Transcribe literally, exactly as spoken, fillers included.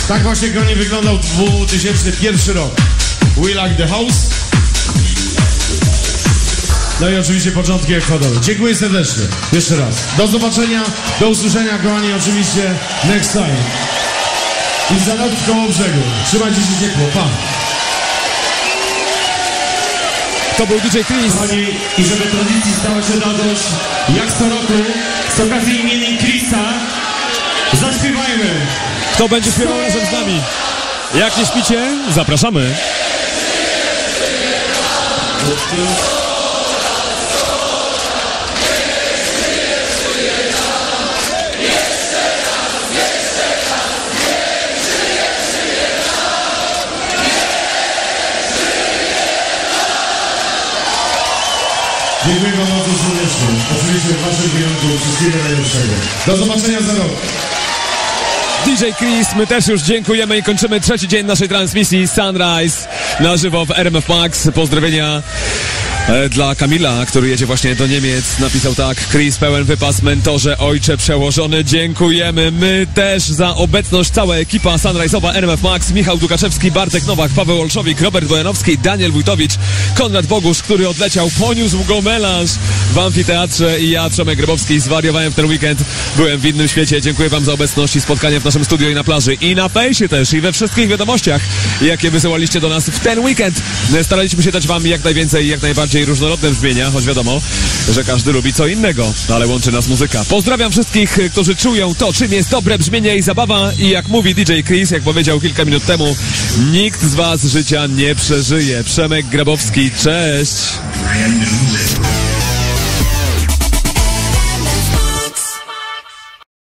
Tak właśnie kochani wyglądał dwa tysiące pierwszy rok. We Like The House. No i oczywiście początki Ekwadoru. Dziękuję serdecznie. Jeszcze raz. Do zobaczenia, do usłyszenia kochani oczywiście next time. I za rok w Kołobrzegu. Trzymajcie się ciepło. Pa. To był D J Chris. Kochani, i żeby tradycji stała się radość, jak co roku, z okazji imienin Chrisa, zaśpiewajmy. Kto będzie śpiewał razem z nami? Jak nie śpicie, zapraszamy. Dziękuję wam bardzo serdecznie. Oczywiście w waszym wyjątku wszystkiego najlepszego. Do zobaczenia za rok. D J Chris, my też już dziękujemy i kończymy trzeci dzień naszej transmisji Sunrise na żywo w R M F Max. Pozdrowienia e, dla Kamila, który jedzie właśnie do Niemiec. Napisał tak: Chris, pełen wypas, mentorze, ojcze przełożony, dziękujemy. My też za obecność, cała ekipa Sunrise'owa R M F Max, Michał Dukaczewski, Bartek Nowak, Paweł Olszowik, Robert Bojanowski, Daniel Wójtowicz, Konrad Bogusz, który odleciał, poniósł go melanż w amfiteatrze, i ja, Przemek Grabowski, zwariowałem w ten weekend, byłem w innym świecie. Dziękuję wam za obecność i spotkanie w naszym studiu i na plaży, i na fejsie też, i we wszystkich wiadomościach, jakie wysyłaliście do nas w ten weekend. Staraliśmy się dać wam jak najwięcej i jak najbardziej różnorodne brzmienia, choć wiadomo, że każdy lubi co innego, ale łączy nas muzyka. Pozdrawiam wszystkich, którzy czują to, czym jest dobre brzmienie i zabawa, i jak mówi D J Chris, jak powiedział kilka minut temu, nikt z was życia nie przeżyje. Przemek Grabowski, cześć!